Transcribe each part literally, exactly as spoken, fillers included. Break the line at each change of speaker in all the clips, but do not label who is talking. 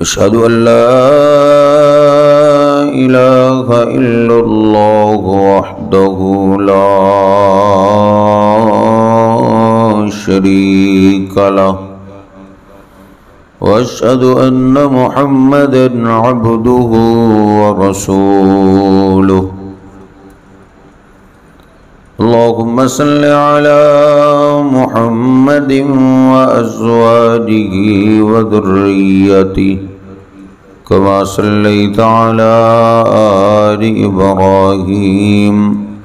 أشهد أن لا إله إلا الله وحده لا شريك له وأشهد أن محمدًا عبده ورسوله اللهم صل على محمد وأزواجه وذريته كما صليت على آل إبراهيم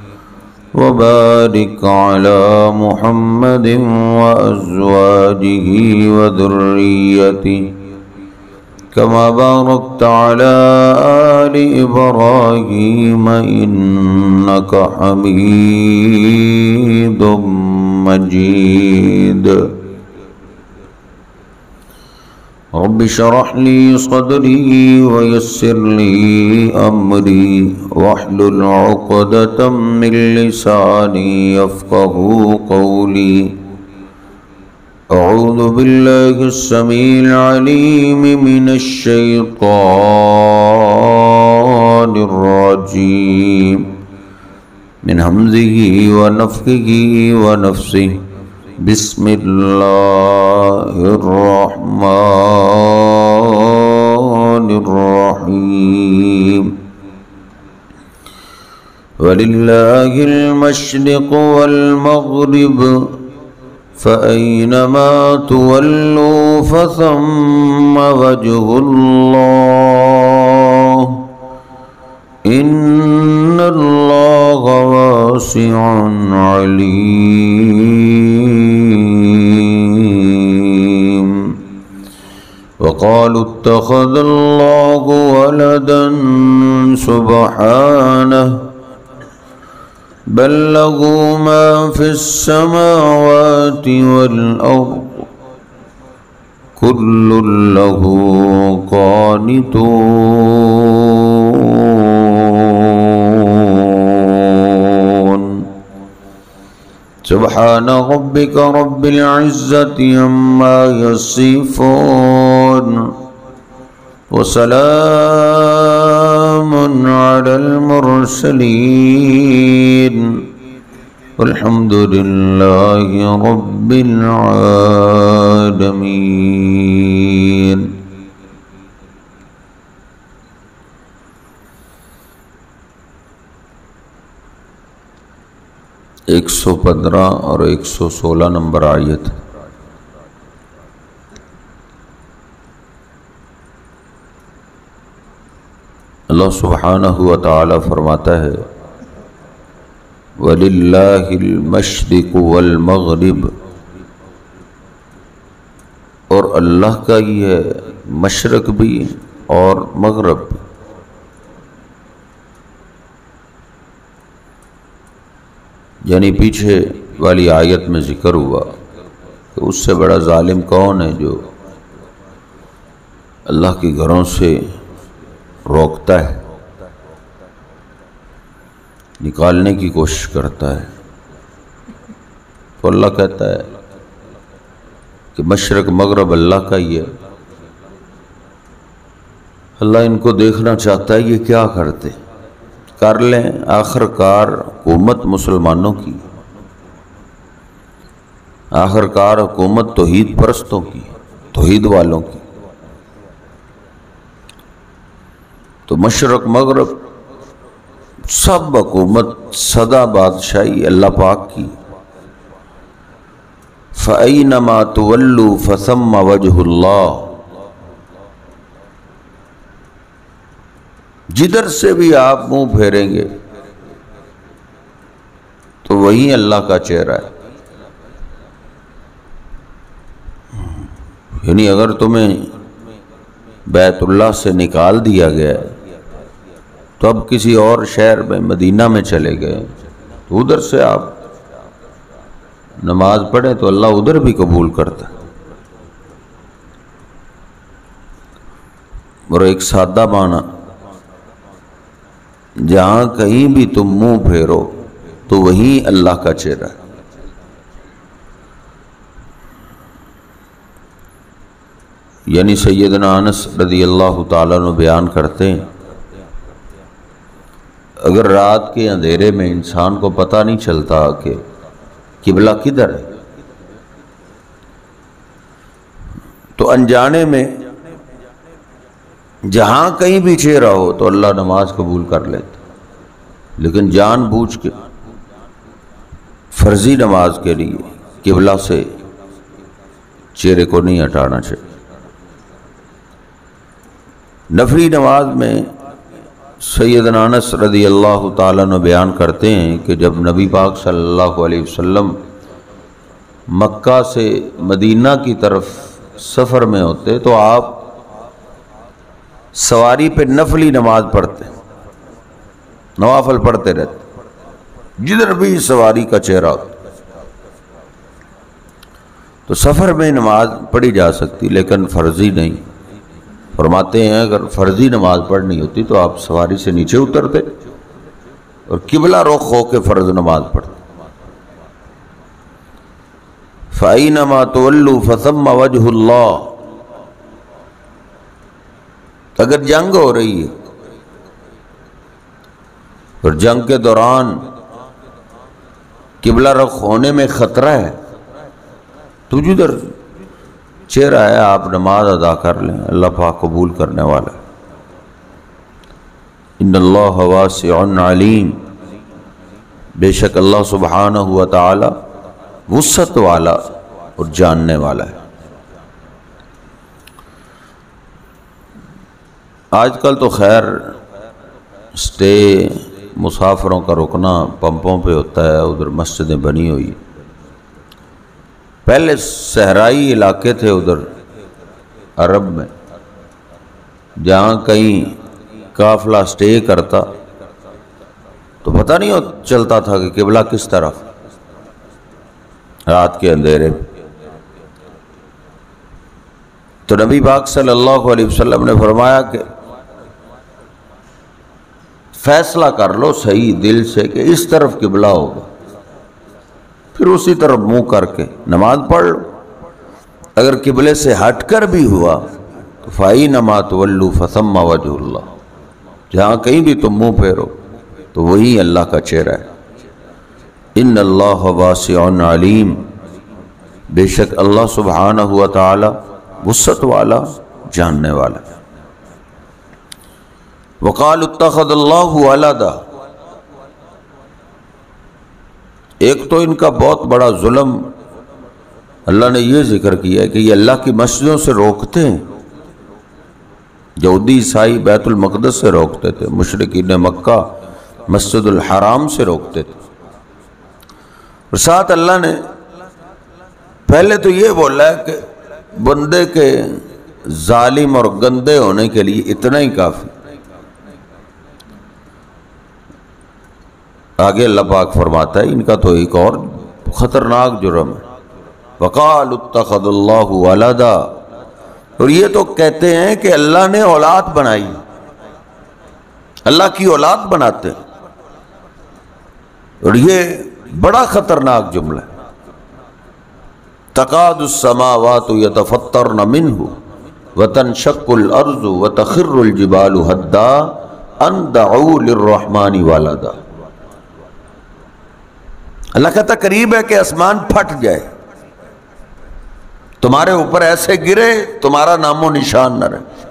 وبارك على محمد وأزواجه وذريته كما باركت على آل إبراهيم إنك حميد مجيد رب اشرح لي صدري ويسر لي أمري واحلل عقدة من لساني يفقهوا قولي أعوذ بالله السميع العليم من الشيطان الرجيم من همزه ونفخه ونفسه بسم الله الرحمن الرحيم ولله المشرق والمغرب فأينما تولوا فثم وجه الله إن الله واسع عليم وقالوا اتخذ الله ولدا سبحانه بل له ما في السماوات والأرض كل له قانتون سبحان ربك رب العزة عما يصفون وسلام على المرسلين والحمد لله رب العالمين ایک سو پندرہ اور ایک سو سولہ نمبر آیت اللہ سبحانہ و تعالی فرماتا ہے وَلِلَّهِ الْمَشْرِقُ وَالْمَغْرِبُ اور اللہ کا ہی ہے مشرق بھی اور مغرب بھی یعنی پیچھے والی آیت میں ذکر ہوا کہ اس سے بڑا ظالم کون ہے جو اللہ کے گھروں سے روکتا ہے نکالنے کی کوشش کرتا ہے تو اللہ کہتا ہے کہ مشرق مغرب اللہ کا ہی ہے اللہ ان کو دیکھنا چاہتا ہے یہ کیا کرتے کر لیں آخر کار حکومت مسلمانوں کی آخر کار حکومت توحید پرستوں کی توحید والوں کی تو مشرق مغرب سب حکومت سدا بادشاہی اللہ پاک کی فَأَيْنَمَا تُوَلُّوا فَثَمَّ وَجْهُ اللَّهِ جدھر سے بھی آپ منہ پھیریں گے تو وہی اللہ کا چہرہ ہے یعنی اگر تمہیں بیت اللہ سے نکال دیا گیا ہے تو اب کسی اور شہر میں مدینہ میں چلے گئے تو ادھر سے آپ نماز پڑھیں تو اللہ ادھر بھی قبول کرتا ہے اور ایک سادہ معنی جہاں کہیں بھی تم منہ پھیرو تو وہیں اللہ کا چہرہ ہے یعنی سیدنا انس رضی اللہ تعالیٰ عنہ بیان کرتے ہیں اگر رات کے اندھیرے میں انسان کو پتہ نہیں چلتا کہ قبلہ کدھر ہے تو انجانے میں جہاں کہیں بھی چہرہ ہو تو اللہ نماز قبول کر لیتا، لیکن جان بوجھ کے فرضی نماز کے لیے قبلہ سے چہرے کو نہیں ہٹانا چاہیے۔ نفلی نماز میں سیدنا انس رضی اللہ تعالیٰ عنہ بیان کرتے ہیں کہ جب نبی پاک صلی اللہ علیہ وسلم مکہ سے مدینہ کی طرف سفر میں ہوتے تو آپ سواری پہ نفلی نماز پڑھتے، نوافل پڑھتے رہتے جدھر بھی سواری کا چہرہ ہوتا۔ تو سفر میں نماز پڑھی جا سکتی لیکن فرضی نہیں۔ فرماتے ہیں اگر فرضی نماز پڑھنی ہوتی تو آپ سواری سے نیچے اترتے اور قبلہ رخ ہو کے فرض نماز پڑھتے۔ فَأَيْنَمَا تُوَلُّوا فَثَمَّ وَجْهُ اللَّهِ، اگر جنگ ہو رہی ہے اور جنگ کے دوران قبلہ رخ ہونے میں خطرہ ہے تو جدھر چہرہ ہے آپ نماز ادا کر لیں، اللہ پاک قبول کرنے والا ہے۔ ان اللہ واسع علیم، بے شک اللہ سبحانہ و تعالی وسعت والا اور جاننے والا ہے۔ آج کل تو خیر اسٹے مسافروں کا رکنا پمپوں پہ ہوتا ہے، ادھر مسجدیں بنی ہوئی۔ پہلے صحرائی علاقے تھے ادھر عرب میں، جہاں کہیں قافلہ اسٹے کرتا تو پتہ نہیں چلتا تھا کہ قبلہ کس طرف رات کے اندھیرے میں۔ تو نبی پاک صلی اللہ علیہ وسلم نے فرمایا کہ فیصلہ کر لو صحیح دل سے کہ اس طرف قبلہ ہوگا، پھر اسی طرف منہ کر کے نماز پڑھ لو۔ اگر قبلے سے ہٹ کر بھی ہوا تو فَأَيْنَمَا تُوَلُّوا فَثَمَّ وَجْهُ اللَّهِ، جہاں کہیں بھی تم منہ پھیرو تو وہی اللہ کا چہرہ ہے۔ ان اللہ واسع علیم، بے شک اللہ سبحانہ و تعالی وسعت والا جاننے والا۔ وقال اتخذ اللہ ولدا، ایک تو ان کا بہت بڑا ظلم اللہ نے یہ ذکر کیا ہے کہ یہ اللہ کی مسجدوں سے روکتے ہیں۔ یہودی عیسائی بیت المقدس سے روکتے تھے، مشرکین مکہ مسجد الحرام سے روکتے تھے، اور ساتھ اللہ نے پہلے تو یہ بولا ہے کہ بندے کے ظالم اور گندے ہونے کے لیے اتنا ہی کافی۔ آگے اللہ پاک فرماتا ہے ان کا تو ایک اور خطرناک جرم ہے، وقال اتخذ اللہ ولدا، اور یہ تو کہتے ہیں کہ اللہ نے اولاد بنائی، اللہ کی اولاد بناتے ہیں، اور یہ بڑا خطرناک جملہ ہے۔ تکاد السماوات یتفطرن منہ وتنشق الارض وتخر الجبال ہدا ان دعوا للرحمن ولدا۔ اللہ کہتا قریب ہے کہ آسمان پھٹ جائے، تمہارے اوپر ایسے گرے تمہارا نام و نشان نہ رہے۔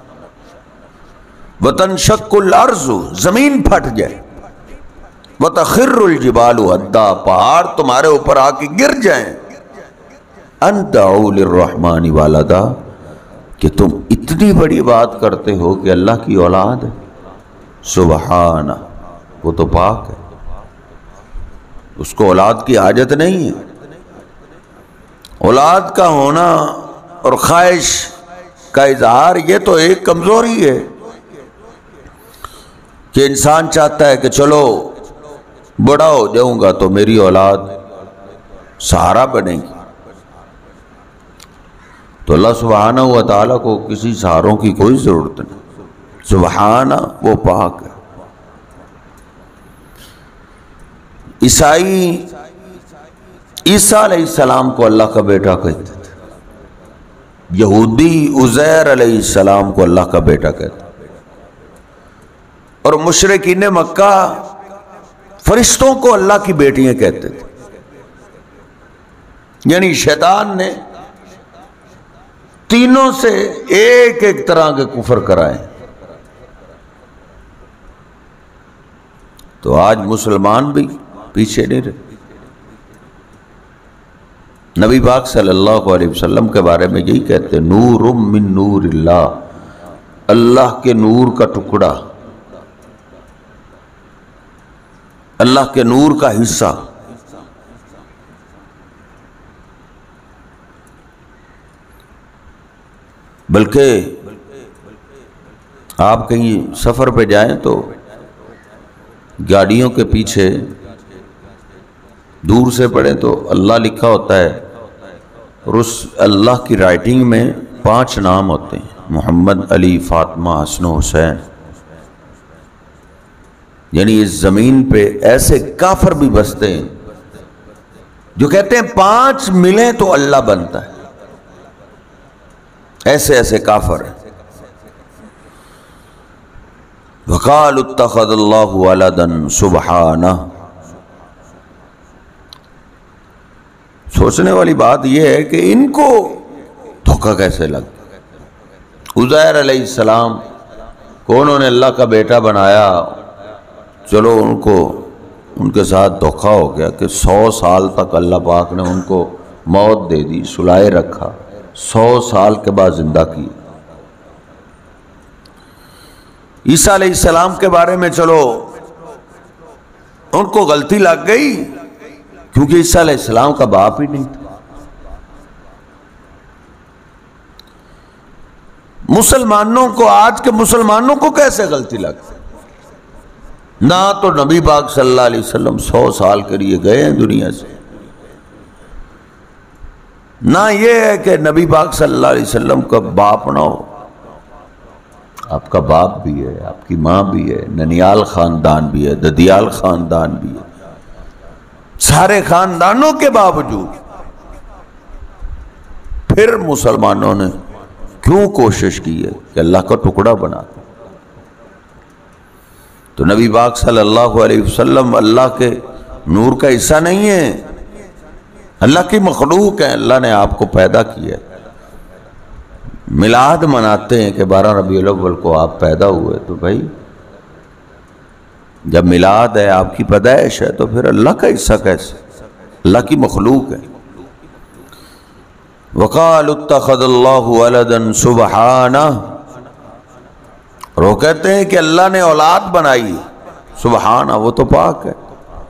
وتنشق الارض، زمین پھٹ جائے، وتخر الجبال ہدا، پہاڑ تمہارے اوپر آ کے گر جائیں، ان دعوا للرحمن ولدا، کہ تم اتنی بڑی بات کرتے ہو کہ اللہ کی اولاد ہے۔ سبحانہ، وہ تو پاک ہے، اس کو اولاد کی حاجت نہیں ہے۔ اولاد کا ہونا اور خواہش کا اظہار یہ تو ایک کمزوری ہے کہ انسان چاہتا ہے کہ چلو بڑا ہو جاؤں گا تو میری اولاد سہارا بنے گی، تو اللہ سبحانہ و تعالیٰ کو کسی سہاروں کی کوئی ضرورت نہیں، سبحانہ، وہ پاک ہے۔ عیسائی عیسیٰ علیہ السلام کو اللہ کا بیٹا کہتے تھے، یہودی عزیر علیہ السلام کو اللہ کا بیٹا کہتا، اور مشرکین مکہ فرشتوں کو اللہ کی بیٹیاں کہتے تھے. یعنی شیطان نے تینوں سے ایک ایک طرح کے کفر کرائے. تو آج مسلمان بھی پیچھے نہیں رہے. نبی پاک صلی اللہ علیہ وسلم کے بارے میں یہی کہتے ہیں، نور من نور اللہ، اللہ کے نور کا ٹکڑا، اللہ کے نور کا حصہ. بلکہ آپ کہیں سفر پہ جائیں تو گاڑیوں کے پیچھے دور سے پڑھیں تو اللہ لکھا ہوتا ہے، اور اس اللہ کی رائٹنگ میں پانچ نام ہوتے ہیں، محمد، علی، فاطمہ، حسن و حسین. یعنی اس زمین پہ ایسے کافر بھی بستے ہیں جو کہتے ہیں پانچ ملیں تو اللہ بنتا ہے. ایسے ایسے کافر ہیں. وقال اتخذ اللہ ولدا سبحانہ. سوچنے والی بات یہ ہے کہ ان کو دھوکہ کیسے لگا. عزیر علیہ السلام کو انہوں نے اللہ کا بیٹا بنایا، چلو ان کو ان کے ساتھ دھوکہ ہو گیا کہ سو سال تک اللہ پاک نے ان کو موت دے دی، سلائے رکھا، سو سال کے بعد زندہ کی. عیسیٰ علیہ السلام کے بارے میں چلو ان کو غلطی لگ گئی کیونکہ عیسیٰ علیہ السلام کا باپ ہی نہیں تھا. مسلمانوں کو، آج کے مسلمانوں کو کیسے غلطی لگ گئی؟ نہ تو نبی پاک صلی اللہ علیہ وسلم سو سال کے لیے گئے ہیں دنیا سے، نہ یہ ہے کہ نبی پاک صلی اللہ علیہ وسلم کا باپ نہ ہو. آپ کا باپ بھی ہے، آپ کی ماں بھی ہے، ننیال خاندان بھی ہے، ددیال خاندان بھی ہے. سارے خاندانوں کے باوجود پھر مسلمانوں نے کیوں کوشش کی ہے کہ اللہ کا ٹکڑا بنا دیں. تو نبی پاک صلی اللہ علیہ وسلم اللہ کے نور کا حصہ نہیں ہے، اللہ کی مخلوق ہے. اللہ نے آپ کو پیدا کیا ہے. میلاد مناتے ہیں کہ بارہ ربیع الاول کو آپ پیدا ہوئے، تو بھائی جب میلاد ہے، آپ کی پیدائش ہے، تو پھر اللہ کا حصہ کیسے؟ اللہ کی مخلوق ہے. وقال اتخذ اللہ ولدا سبحانہ. اور وہ کہتے ہیں کہ اللہ نے اولاد بنائی، سبحانہ، وہ تو پاک ہے.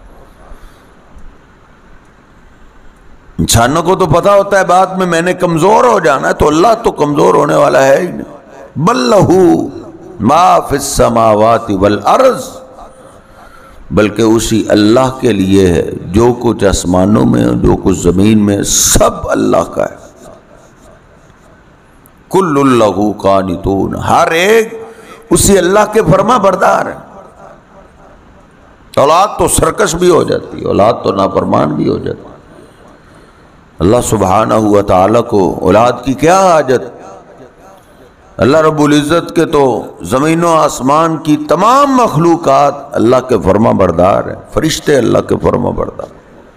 انسانوں کو تو پتا ہوتا ہے بعد میں میں نے کمزور ہو جانا ہے، تو اللہ تو کمزور ہونے والا ہے ہی نہیں. بل لہ ما فی السماوات والارض، بلکہ اسی اللہ کے لیے ہے جو کچھ آسمانوں میں جو کچھ زمین میں، سب اللہ کا ہے. کل لہ قانتون، ہر ایک اسی اللہ کے فرما بردار ہے. اولاد تو سرکش بھی ہو جاتی ہے، اولاد تو نافرمان بھی ہو جاتی ہے. اللہ سبحانہ و تعالیٰ کو اولاد کی کیا حاجت؟ اللہ رب العزت کے تو زمین و آسمان کی تمام مخلوقات اللہ کے فرما بردار ہیں. فرشتے اللہ کے فرما بردار،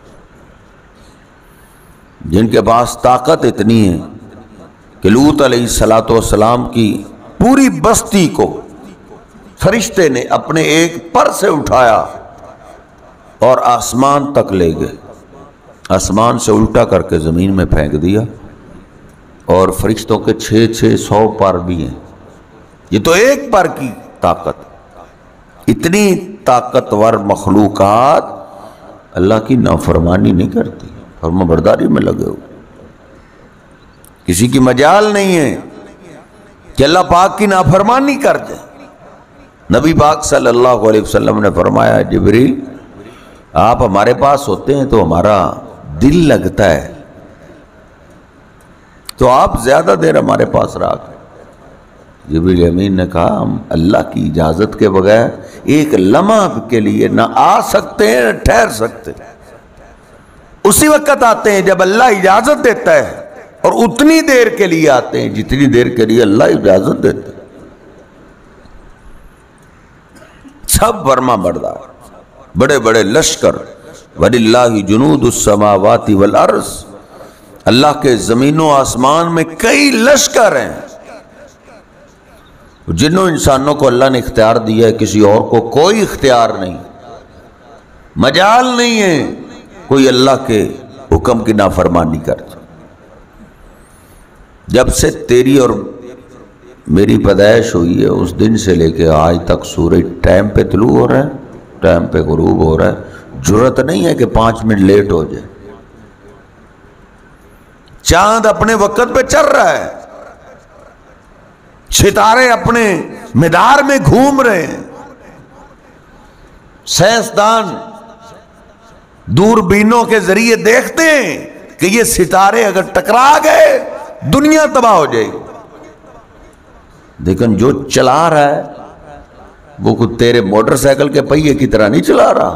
جن کے پاس طاقت اتنی ہے کہ لوط علیہ الصلوۃ والسلام کی پوری بستی کو فرشتے نے اپنے ایک پر سے اٹھایا اور آسمان تک لے گئے. آسمان سے الٹا کر کے زمین میں پھینک دیا. اور فرشتوں کے چھ چھ سو پر بھی ہیں. یہ تو ایک پر کی طاقت. اتنی طاقتور مخلوقات اللہ کی نافرمانی نہیں کرتی، فرما برداری میں لگے ہو. کسی کی مجال نہیں ہے کہ اللہ پاک کی نافرمانی کر دے. نبی پاک صلی اللہ علیہ وسلم نے فرمایا، جبریل آپ ہمارے پاس ہوتے ہیں تو ہمارا دل لگتا ہے، تو آپ زیادہ دیر ہمارے پاس رہا کریں. جبریل امین نے کہا، ہم اللہ کی اجازت کے بغیر ایک لمحہ کے لیے نہ آ سکتے ہیں نہ ٹھہر سکتے. اسی وقت آتے ہیں جب اللہ اجازت دیتا ہے. اور اتنی دیر کے لیے آتے ہیں جتنی دیر کے لیے اللہ اجازت دیتے. سب فرما بردار، بڑے بڑے لشکر. وَلِلَّهِ جُنُودُ السَّمَاوَاتِ وَالْأَرْضِ، اللہ کے زمین و آسمان میں کئی لشکر ہیں. جنوں انسانوں کو اللہ نے اختیار دیا ہے، کسی اور کو کوئی اختیار نہیں، مجال نہیں ہے کوئی اللہ کے حکم کی نافرمانی کرتا. جب سے تیری اور میری پیدائش ہوئی ہے اس دن سے لے کے آج تک سورج ٹائم پہ طلوع ہو رہا ہے، ٹائم پہ غروب ہو رہا ہے. ضرورت نہیں ہے کہ پانچ منٹ لیٹ ہو جائے. چاند اپنے وقت پہ چل رہا ہے، ستارے اپنے مدار میں گھوم رہے ہیں. سائنسدان دوربینوں کے ذریعے دیکھتے ہیں کہ یہ ستارے اگر ٹکرا گئے دنیا تباہ ہو جائے گی. لیکن جو چلا رہا ہے وہ خود تیرے موٹر سائیکل کے پہیے کی طرح نہیں چلا رہا.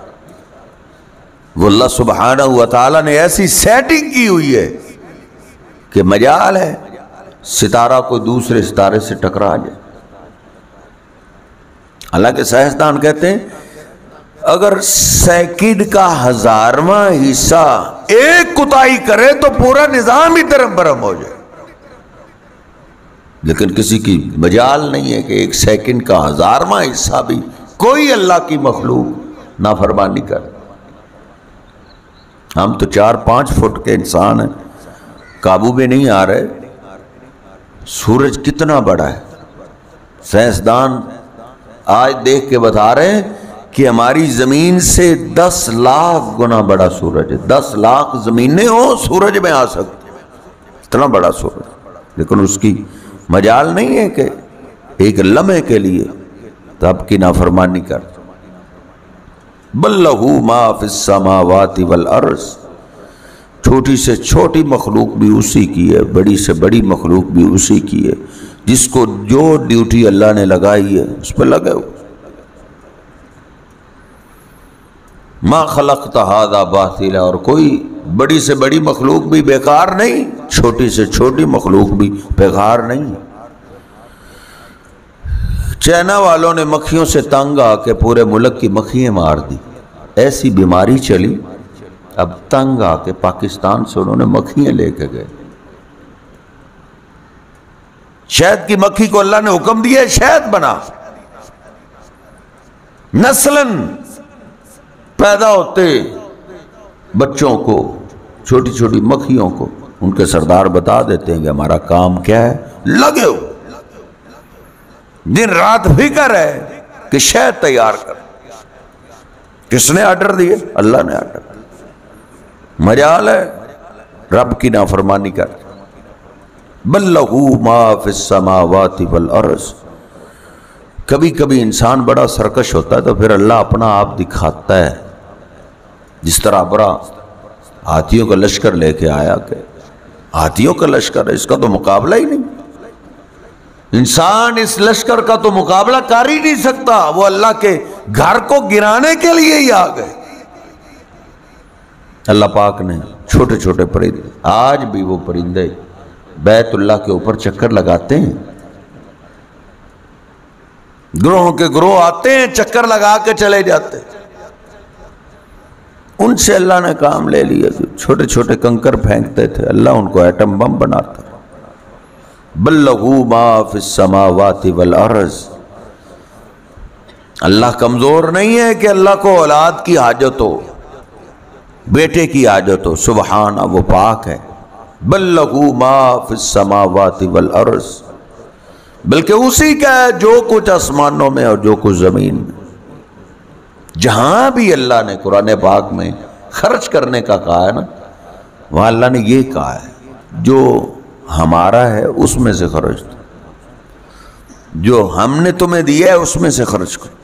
وہ اللہ سبحانہ و تعالیٰ نے ایسی سیٹنگ کی ہوئی ہے کہ مجال ہے ستارہ کو دوسرے ستارے سے ٹکرا جائے. حالانکہ سائنسدان کہتے ہیں اگر سیکنڈ کا ہزارواں حصہ ایک کوتاہی کرے تو پورا نظام ہی درم برم ہو جائے. لیکن کسی کی مجال نہیں ہے کہ ایک سیکنڈ کا ہزارواں حصہ بھی کوئی اللہ کی مخلوق نافرمانی کرے. ہم تو چار پانچ فٹ کے انسان ہیں، قابو میں نہیں آ رہے. سورج کتنا بڑا ہے، سائنسدان آج دیکھ کے بتا رہے ہیں کہ ہماری زمین سے دس لاکھ گنا بڑا سورج ہے. دس لاکھ زمینیں ہوں سورج میں آ سکتی، اتنا بڑا سورج. لیکن اس کی مجال نہیں ہے کہ ایک لمحے کے لیے رب کی نافرمانی کر. بل لہ ما فی السماوات والارض، چھوٹی سے چھوٹی مخلوق بھی اسی کی ہے، بڑی سے بڑی مخلوق بھی اسی کی ہے. جس کو جو ڈیوٹی اللہ نے لگائی ہے اس پہ لگے ہو. ما خلقت ھذا باطلا، اور کوئی بڑی سے بڑی مخلوق بھی بیکار نہیں، چھوٹی سے چھوٹی مخلوق بھی بیکار نہیں. چائنا والوں نے مکھیوں سے تنگ آ کے پورے ملک کی مکھیاں مار دی. ایسی بیماری چلی، اب تنگ آ کے پاکستان سے انہوں نے مکھیاں لے کے گئے. شہد کی مکھی کو اللہ نے حکم دیا شہد بنا. نسلاً پیدا ہوتے بچوں کو، چھوٹی چھوٹی مکھیوں کو ان کے سردار بتا دیتے ہیں کہ ہمارا کام کیا ہے. لگے ہو دن رات فکر ہے کہ شہد تیار کر. کس نے آرڈر دیے؟ اللہ نے آرڈر. مجال ہے رب کی نافرمانی کر. بل لہ ما فی السماوات والارض. کبھی کبھی انسان بڑا سرکش ہوتا ہے تو پھر اللہ اپنا آپ دکھاتا ہے. جس طرح برا ہاتھیوں کا لشکر لے کے آیا کہ ہاتھیوں کا لشکر ہے، اس کا تو مقابلہ ہی نہیں. انسان اس لشکر کا تو مقابلہ کر ہی نہیں سکتا. وہ اللہ کے گھر کو گرانے کے لیے ہی آ گئے. اللہ پاک نے چھوٹے چھوٹے پرندے، آج بھی وہ پرندے بیت اللہ کے اوپر چکر لگاتے ہیں. گروہوں کے گروہ آتے ہیں، چکر لگا کے چلے جاتے. ان سے اللہ نے کام لے لیا. چھوٹے چھوٹے کنکر پھینکتے تھے، اللہ ان کو ایٹم بم بناتا. بل لہ ما فی السماوات والارض. اللہ کمزور نہیں ہے کہ اللہ کو اولاد کی حاجت ہو، بیٹے کی حاجت ہو. سبحانہ، وہ پاک ہے. بل لہ ما فی السماوات والارض، بلکہ اسی کا ہے جو کچھ آسمانوں میں اور جو کچھ زمین میں. جہاں بھی اللہ نے قرآن پاک میں خرچ کرنے کا کہا ہے نا، وہاں اللہ نے یہ کہا ہے جو ہمارا ہے اس میں سے خرچ دو، جو ہم نے تمہیں دیا ہے اس میں سے خرچ کرو.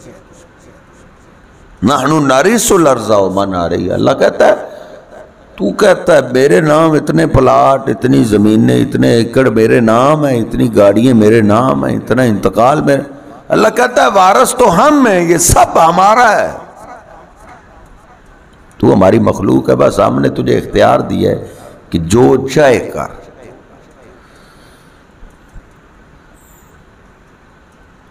نحن نرث الارض ومن علیہا. اللہ کہتا ہے، تو کہتا ہے میرے نام اتنے پلاٹ، اتنی زمینیں، اتنے ایکڑ میرے نام ہیں، اتنی گاڑیاں میرے نام ہیں، اتنا انتقال میرے. اللہ کہتا ہے وارث تو ہم ہیں، یہ سب ہمارا ہے. تو ہماری مخلوق ہے، بس ہم نے تجھے اختیار دیا ہے کہ جو چاہے کر.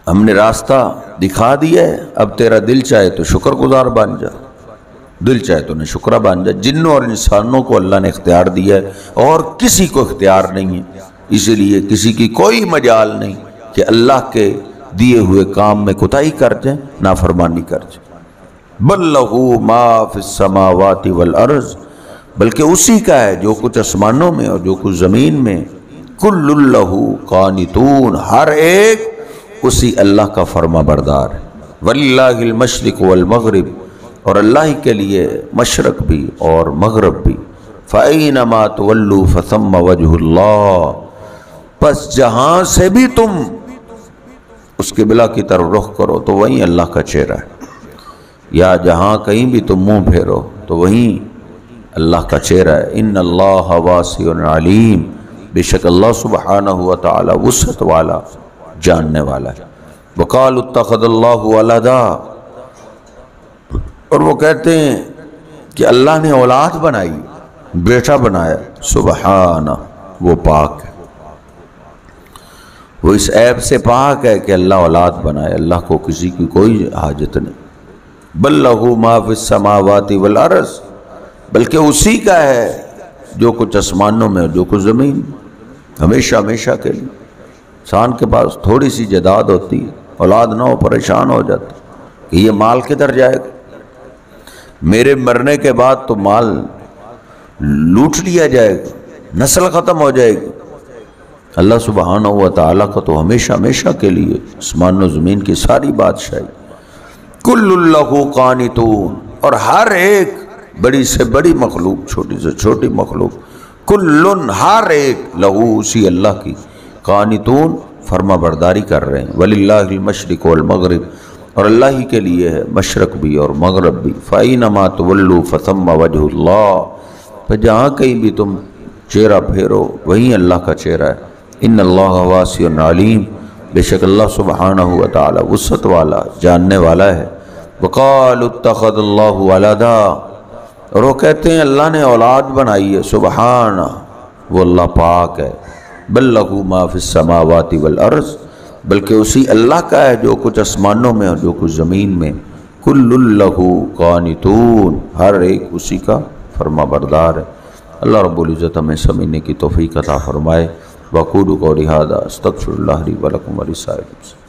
ہم نے راستہ دکھا دیا ہے، اب تیرا دل چاہے تو شکر گزار بن جا، دل چاہے تو انہیں شکرہ بن جا۔ جنوں اور انسانوں کو اللہ نے اختیار دیا ہے اور کسی کو اختیار نہیں ہے، اسی لیے کسی کی کوئی مجال نہیں کہ اللہ کے دیے ہوئے کام میں کوتاہی کر جائیں، نافرمانی کر جائیں۔ بل لہو ما فی السماوات والارض، بلکہ اسی کا ہے جو کچھ آسمانوں میں اور جو کچھ زمین میں، کل لہو قانتون، ہر ایک اسی اللہ کا فرما بردار ہے۔ وللہ المشرق والمغرب، اور اللہ ہی کے لیے مشرق بھی اور مغرب بھی۔ فَأَيْنَمَا تُوَلُّوا فَثَمَّ وَجْهُ اللَّهِ، پس جہاں سے بھی تم اس قبلہ کی طرف رخ کرو تو وہیں اللہ کا چہرہ ہے، یا جہاں کہیں بھی تم منہ پھیرو تو وہیں اللہ کا چہرہ ہے۔ ان اللہ واسع علیم، بے شک اللہ سبحانہ وتعالی وسعت والا، جاننے والا ہے۔ وقالوا اتخذ اللہ ولدا، اور وہ کہتے ہیں کہ اللہ نے اولاد بنائی، بیٹا بنایا، سبحانہ، وہ پاک ہے، وہ اس عیب سے پاک ہے کہ اللہ اولاد بنائے، اللہ کو کسی کی کوئی حاجت نہیں۔ بل لہو ما فی السماوات والارض، بلکہ اسی کا ہے جو کچھ آسمانوں میں اور جو کچھ زمین، ہمیشہ ہمیشہ کے لیے۔ انسان کے پاس تھوڑی سی جائیداد ہوتی ہے، اولاد نہ ہو پریشان ہو جاتا کہ یہ مال کدھر جائے گا، میرے مرنے کے بعد تو مال لوٹ لیا جائے گا، نسل ختم ہو جائے گی۔ اللہ سبحانہ و تعالیٰ کا تو ہمیشہ ہمیشہ کے لیے آسمان و زمین کی ساری بادشاہی۔ کل لہو قانتون، اور ہر ایک بڑی سے بڑی مخلوق، چھوٹی سے چھوٹی مخلوق، کل ہر ایک لہو اسی اللہ کی، قانتون فرما برداری کر رہے ہیں۔ وللہ المشرق والمغرب، اور اللہ ہی کے لیے ہے مشرق بھی اور مغرب بھی۔ فَأَيْنَمَا تُوَلُّوا فَثَمَّ وَجْهُ اللَّهِ، پہ جہاں کہیں بھی تم چہرہ پھیرو وہیں اللہ کا چہرہ ہے۔ ان اللہ واسع علیم، بے شک اللہ سبحانہ و تعالی وسعت والا، جاننے والا ہے۔ وقالوا اتخذ اللہ ولدا، اور وہ کہتے ہیں اللہ نے اولاد بنائی ہے، سبحانہ، وہ اللہ پاک ہے۔ بل لہو ما فی السماوات والارض، بلکہ اسی اللہ کا ہے جو کچھ آسمانوں میں اور جو کچھ زمین میں۔ کل لہو قانتون، ہر ایک اسی کا فرما بردار ہے۔ اللہ رب العزت ہمیں سمجھنے کی توفیق عطا فرمائے۔ وقولوا قولی ھذا استغفر اللہ لی ولکم ولسائر المسلمین۔